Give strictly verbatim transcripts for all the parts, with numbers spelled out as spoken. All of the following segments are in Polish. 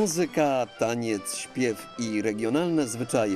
Muzyka, taniec, śpiew i regionalne zwyczaje.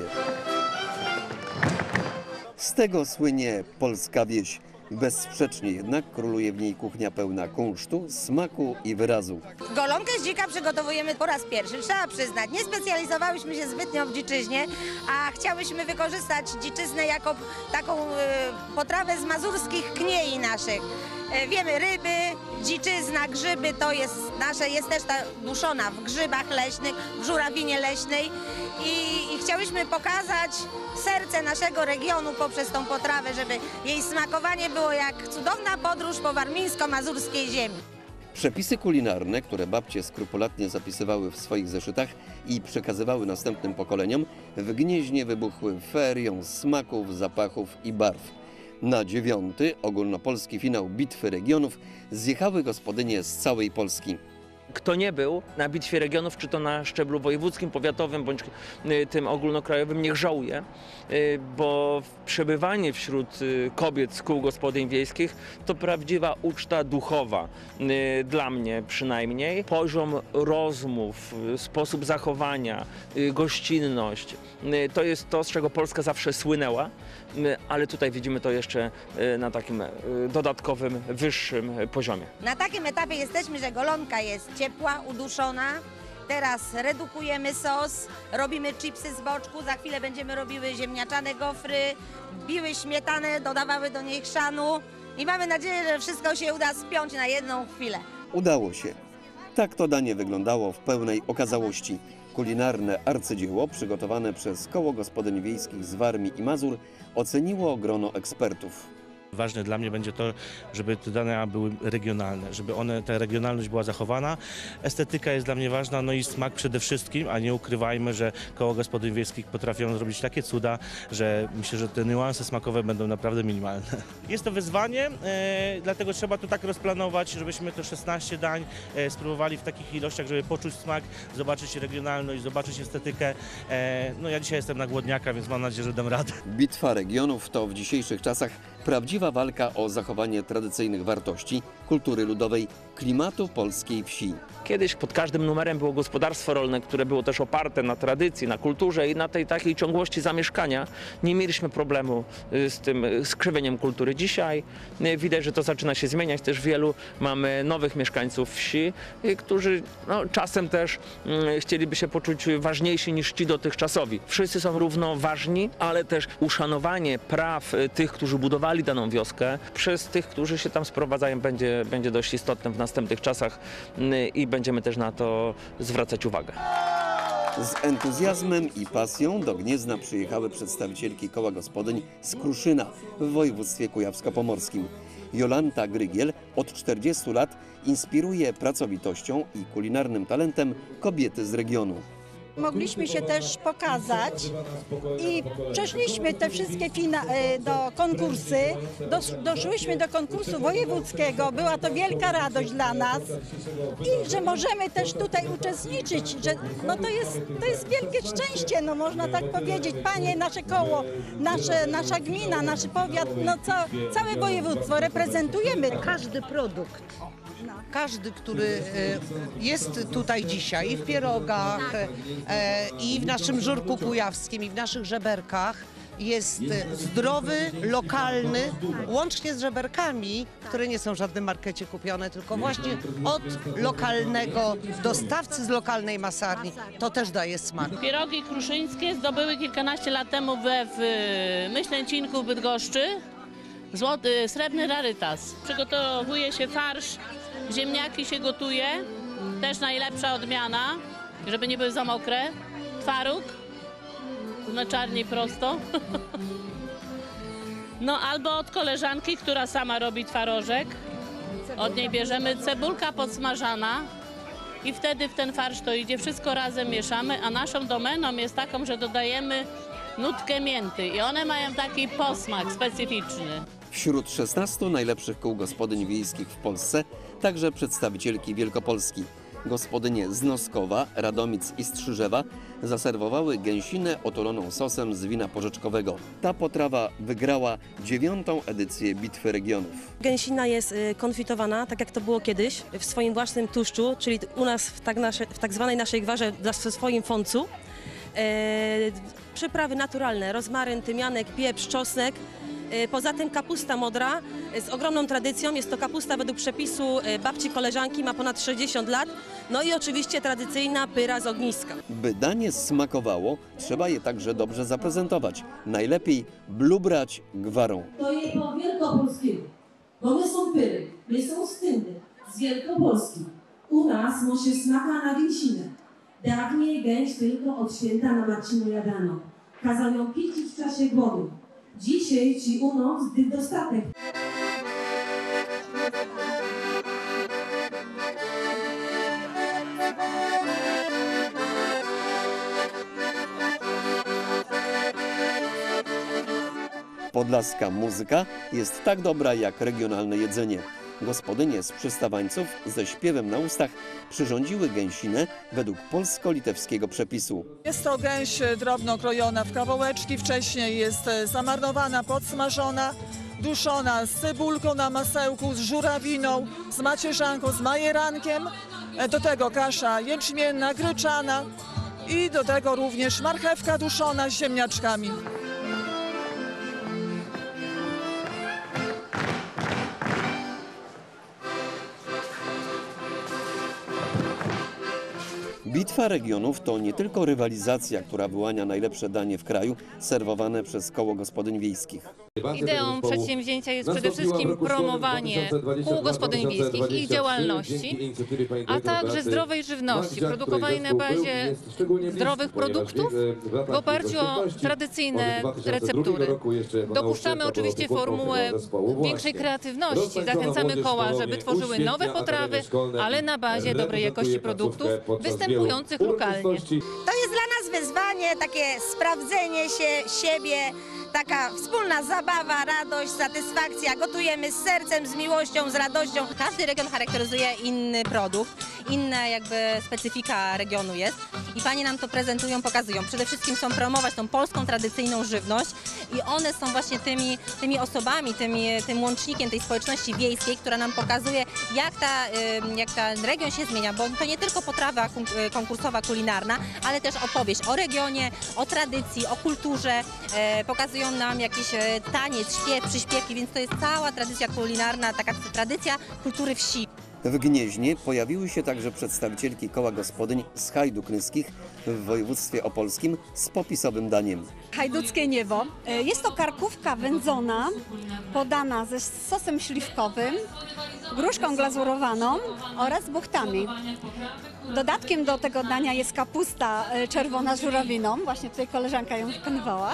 Z tego słynie polska wieś. Bezsprzecznie jednak króluje w niej kuchnia pełna kunsztu, smaku i wyrazu. Golonkę z dzika przygotowujemy po raz pierwszy, trzeba przyznać. Nie specjalizowałyśmy się zbytnio w dziczyźnie, a chciałyśmy wykorzystać dziczyznę jako taką potrawę z mazurskich kniei naszych. Wiemy, ryby, dziczyzna, grzyby to jest nasze, jest też ta duszona w grzybach leśnych, w żurawinie leśnej i, i chciałyśmy pokazać serce naszego regionu poprzez tą potrawę, żeby jej smakowanie było jak cudowna podróż po warmińsko-mazurskiej ziemi. Przepisy kulinarne, które babcie skrupulatnie zapisywały w swoich zeszytach i przekazywały następnym pokoleniom, w Gnieźnie wybuchły ferią smaków, zapachów i barw. Na dziewiąty ogólnopolski finał Bitwy Regionów zjechały gospodynie z całej Polski. Kto nie był na Bitwie Regionów, czy to na szczeblu wojewódzkim, powiatowym, bądź tym ogólnokrajowym, niech żałuje, bo przebywanie wśród kobiet z kół gospodyń wiejskich to prawdziwa uczta duchowa, dla mnie przynajmniej. Poziom rozmów, sposób zachowania, gościnność, to jest to, z czego Polska zawsze słynęła, ale tutaj widzimy to jeszcze na takim dodatkowym, wyższym poziomie. Na takim etapie jesteśmy, że golonka jest ciepła, uduszona. Teraz redukujemy sos, robimy chipsy z boczku, za chwilę będziemy robiły ziemniaczane gofry, biły śmietanę, dodawały do niej chrzanu i mamy nadzieję, że wszystko się uda spiąć na jedną chwilę. Udało się. Tak to danie wyglądało w pełnej okazałości. Kulinarne arcydzieło przygotowane przez Koło Gospodyń Wiejskich z Warmii i Mazur oceniło grono ekspertów. Ważne dla mnie będzie to, żeby te dania były regionalne, żeby one, ta regionalność była zachowana. Estetyka jest dla mnie ważna, no i smak przede wszystkim, a nie ukrywajmy, że Koło Gospodyń Wiejskich potrafią zrobić takie cuda, że myślę, że te niuanse smakowe będą naprawdę minimalne. Jest to wyzwanie, e, dlatego trzeba to tak rozplanować, żebyśmy te szesnaście dań e, spróbowali w takich ilościach, żeby poczuć smak, zobaczyć regionalność, zobaczyć estetykę. E, no ja dzisiaj jestem na głodniaka, więc mam nadzieję, że dam radę. Bitwa Regionów to w dzisiejszych czasach prawdziwa walka o zachowanie tradycyjnych wartości, kultury ludowej, klimatu polskiej wsi. Kiedyś pod każdym numerem było gospodarstwo rolne, które było też oparte na tradycji, na kulturze i na tej takiej ciągłości zamieszkania. Nie mieliśmy problemu z tym skrzywieniem kultury. Dzisiaj widać, że to zaczyna się zmieniać. Też wielu mamy nowych mieszkańców wsi, którzy no, czasem też mm, chcieliby się poczuć ważniejsi niż ci dotychczasowi. Wszyscy są równo ważni, ale też uszanowanie praw tych, którzy budowali daną wioskę, przez tych, którzy się tam sprowadzają, będzie, będzie dość istotne w następnych czasach i będziemy też na to zwracać uwagę. Z entuzjazmem i pasją do Gniezna przyjechały przedstawicielki Koła Gospodyń z Kruszyna w województwie kujawsko-pomorskim. Jolanta Grygiel od czterdziestu lat inspiruje pracowitością i kulinarnym talentem kobiety z regionu. Mogliśmy się też pokazać i przeszliśmy te wszystkie do konkursy, Dosz, doszłyśmy do konkursu wojewódzkiego, była to wielka radość dla nas i że możemy też tutaj uczestniczyć, że no to jest, to jest wielkie szczęście, no można tak powiedzieć. Panie, nasze koło, nasze, nasza gmina, nasz powiat, no co, całe województwo reprezentujemy. Każdy produkt. Każdy, który jest tutaj dzisiaj i w pierogach, i w naszym żurku kujawskim, i w naszych żeberkach, jest zdrowy, lokalny, łącznie z żeberkami, które nie są w żadnym markecie kupione, tylko właśnie od lokalnego dostawcy z lokalnej masarni. To też daje smak. Pierogi kruszyńskie zdobyły kilkanaście lat temu we w Myślęcinku w Bydgoszczy złoty, srebrny rarytas. Przygotowuje się farsz, ziemniaki się gotuje, też najlepsza odmiana, żeby nie były za mokre. Twaróg, mleczarni prosto. No albo od koleżanki, która sama robi twarożek. Od niej bierzemy cebulka podsmażana i wtedy w ten farsz to idzie, wszystko razem mieszamy, a naszą domeną jest taką, że dodajemy nutkę mięty i one mają taki posmak specyficzny. Wśród szesnastu najlepszych kół gospodyń wiejskich w Polsce także przedstawicielki Wielkopolski. Gospodynie z Noskowa, Radomic i Strzyżewa zaserwowały gęsinę otuloną sosem z wina porzeczkowego. Ta potrawa wygrała dziewiątą edycję Bitwy Regionów. Gęsina jest y, konfitowana, tak jak to było kiedyś, w swoim własnym tłuszczu, czyli u nas w tak, nasze, w tak zwanej naszej gwarze, w swoim foncu. E, przyprawy naturalne, rozmaryn, tymianek, pieprz, czosnek. E, poza tym kapusta modra z ogromną tradycją. Jest to kapusta według przepisu e, babci koleżanki, ma ponad sześćdziesiąt lat. No i oczywiście tradycyjna pyra z ogniska. By danie smakowało, trzeba je także dobrze zaprezentować. Najlepiej blubrać gwarą. To je po wielkopolskiemu, bo my są pyry, my są stynny, z Wielkopolski. U nas mo się smaka na gęsinę. Dawniej gęś tylko od święta na Marcinu jadano. Kazał ją pić w czasie głodu. Dzisiaj ci u nas gdy dostatek. Podlaska muzyka jest tak dobra jak regionalne jedzenie. Gospodynie z przystawańców ze śpiewem na ustach przyrządziły gęsinę według polsko-litewskiego przepisu. Jest to gęś drobno krojona w kawałeczki, wcześniej jest zamarnowana, podsmażona, duszona z cebulką na masełku, z żurawiną, z macierzanką, z majerankiem. Do tego kasza jęczmienna, gryczana i do tego również marchewka duszona z ziemniaczkami. Bitwa Regionów to nie tylko rywalizacja, która wyłania najlepsze danie w kraju, serwowane przez Koło Gospodyń Wiejskich. Ideą przedsięwzięcia jest przede wszystkim promowanie kół gospodyń wiejskich i ich działalności, a także zdrowej żywności, produkowanej na bazie zdrowych produktów w oparciu o tradycyjne receptury. Dopuszczamy oczywiście formułę większej kreatywności. Zachęcamy koła, żeby tworzyły nowe potrawy, ale na bazie dobrej jakości produktów występujących lokalnie. To jest dla nas wyzwanie, takie sprawdzenie się siebie, taka wspólna zabawa, radość, satysfakcja. Gotujemy z sercem, z miłością, z radością. Każdy region charakteryzuje inny produkt, inna jakby specyfika regionu jest i panie nam to prezentują, pokazują. Przede wszystkim chcą promować tą polską tradycyjną żywność i one są właśnie tymi, tymi osobami, tymi, tym łącznikiem tej społeczności wiejskiej, która nam pokazuje, jak, ta, jak ten region się zmienia, bo to nie tylko potrawa konkursowa, kulinarna, ale też opowieść o regionie, o tradycji, o kulturze, pokazują nam jakiś taniec, śpiew, przyśpiewki, więc to jest cała tradycja kulinarna, taka tradycja kultury wsi. W Gnieźnie pojawiły się także przedstawicielki Koła Gospodyń z Hajduk Nyskich w województwie opolskim z popisowym daniem. Hajduckie Niewo. Jest to karkówka wędzona, podana ze sosem śliwkowym, gruszką glazurowaną oraz buchtami. Dodatkiem do tego dania jest kapusta czerwona z żurawiną, właśnie tutaj koleżanka ją wykonywała.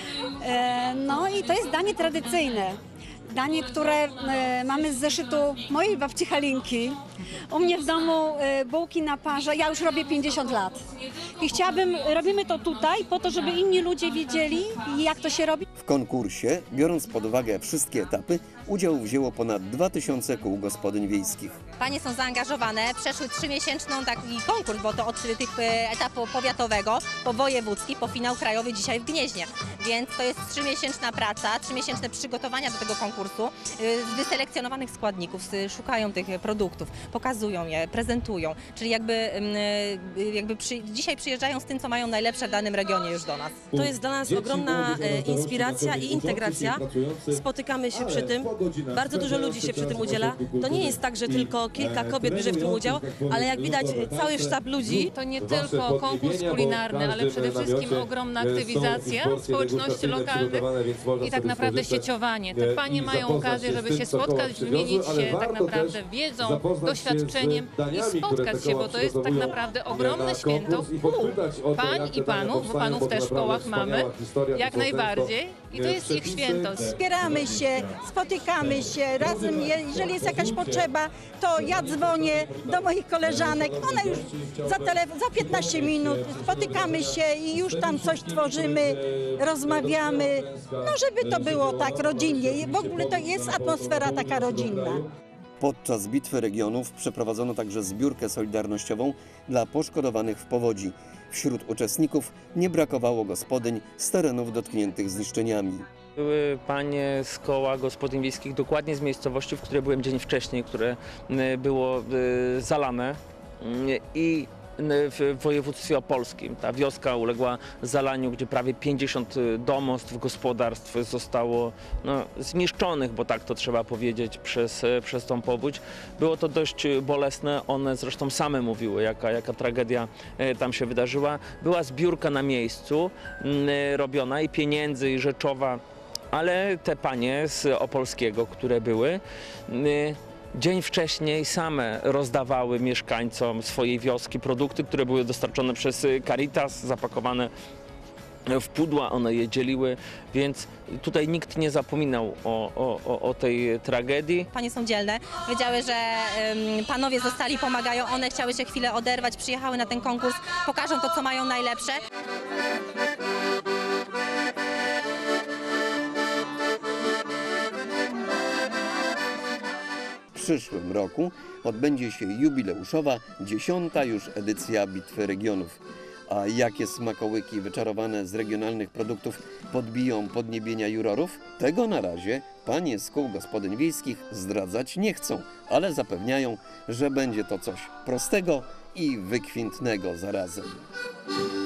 No i to jest danie tradycyjne. Danie, które e, mamy z zeszytu mojej babci Halinki. U mnie w domu e, bułki na parze, ja już robię pięćdziesiąt lat. I chciałabym, robimy to tutaj po to, żeby inni ludzie wiedzieli, jak to się robi. W konkursie, biorąc pod uwagę wszystkie etapy, udział wzięło ponad dwa tysiące kół gospodyń wiejskich. Panie są zaangażowane, przeszły trzymiesięczną taki konkurs, bo to od tych etapu powiatowego po wojewódzki, po finał krajowy dzisiaj w Gnieźnie. Więc to jest trzymiesięczna praca, trzymiesięczne przygotowania do tego konkursu. Z wyselekcjonowanych składników, szukają tych produktów, pokazują je, prezentują. Czyli jakby, jakby przy, dzisiaj przyjeżdżają z tym, co mają najlepsze w danym regionie już do nas. To jest dla nas ogromna inspiracja i integracja. Spotykamy się przy tym. Bardzo dużo ludzi się przy tym udziela. To nie jest tak, że tylko kilka kobiet bierze w tym udział, ale jak widać cały sztab ludzi. To nie tylko konkurs kulinarny, ale przede wszystkim ogromna aktywizacja społeczności lokalnych i tak naprawdę sieciowanie. Te panie mają okazję, żeby się spotkać, wymienić się tak naprawdę wiedzą, doświadczeniem i spotkać się, bo to jest tak naprawdę ogromne święto kół. Pań i panów, bo panów też w kołach mamy, jak najbardziej i to jest ich święto. Wspieramy się, spotykamy się razem, jeżeli jest jakaś potrzeba, to ja dzwonię do moich koleżanek, one już za, telefon, za piętnaście minut spotykamy się i już tam coś tworzymy, rozmawiamy, no żeby to było tak rodzinnie, w ogóle to jest atmosfera taka rodzinna. Podczas Bitwy Regionów przeprowadzono także zbiórkę solidarnościową dla poszkodowanych w powodzi. Wśród uczestników nie brakowało gospodyń z terenów dotkniętych zniszczeniami. Były panie z koła gospodyń wiejskich, dokładnie z miejscowości, w której byłem dzień wcześniej, które było zalane i w województwie opolskim. Ta wioska uległa zalaniu, gdzie prawie pięćdziesiąt domostw, gospodarstw zostało no, zniszczonych, bo tak to trzeba powiedzieć, przez, przez tą powódź. Było to dość bolesne, one zresztą same mówiły, jaka, jaka tragedia tam się wydarzyła. Była zbiórka na miejscu robiona i pieniędzy, i rzeczowa, ale te panie z opolskiego, które były, dzień wcześniej same rozdawały mieszkańcom swojej wioski produkty, które były dostarczone przez Caritas, zapakowane w pudła, one je dzieliły, więc tutaj nikt nie zapominał o, o, o tej tragedii. Panie są dzielne, wiedziały, że um, panowie zostali, pomagają, one chciały się chwilę oderwać, przyjechały na ten konkurs, pokażą to, co mają najlepsze. W przyszłym roku odbędzie się jubileuszowa, dziesiąta już edycja Bitwy Regionów. A jakie smakołyki wyczarowane z regionalnych produktów podbiją podniebienia jurorów? Tego na razie panie z kół gospodyń wiejskich zdradzać nie chcą, ale zapewniają, że będzie to coś prostego i wykwintnego zarazem.